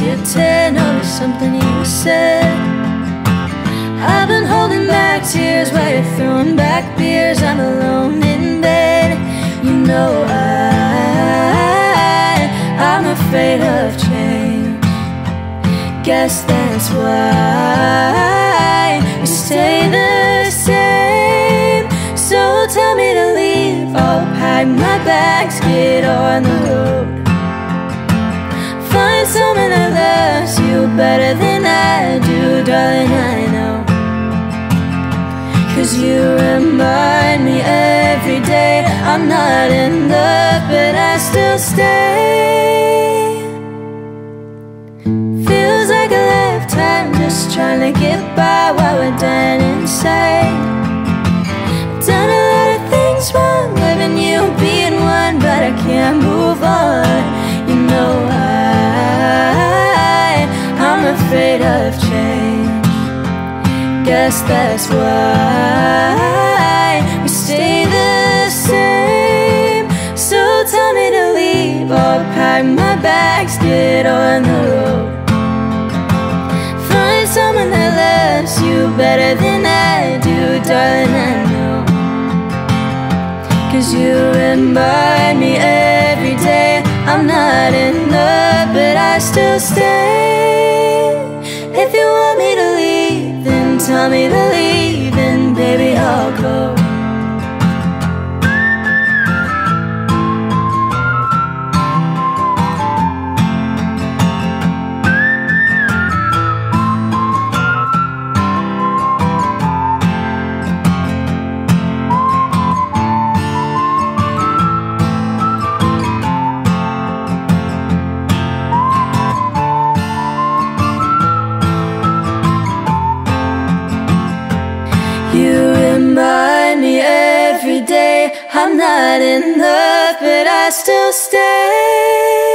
your tear, notice something you said. I've been holding back tears while you're throwing back beers. I'm alone in bed. You know I'm afraid of change. Guess that's why we stay the same. So tell me to leave, I'll pack my bags, get on the road. Find someone that loves you better than I do, darling, I know. 'Cause you remind me every day I'm not in love, but I still stay. Feels like a lifetime just trying to get by while we're dying inside. Done a lot of things wrong, loving you being one, but I can't move on. You know I'm afraid of change. Guess that's why we stay the same. So tell me to leave, I'll pack my bags, get on the road. Find someone that loves you better than I do, darling, I know. 'Cause you remind me every day I'm not in love, but I still stay. If you want me to leave, then tell me to leave, and baby, I'll go. You remind me every day I'm not in love, but I still stay.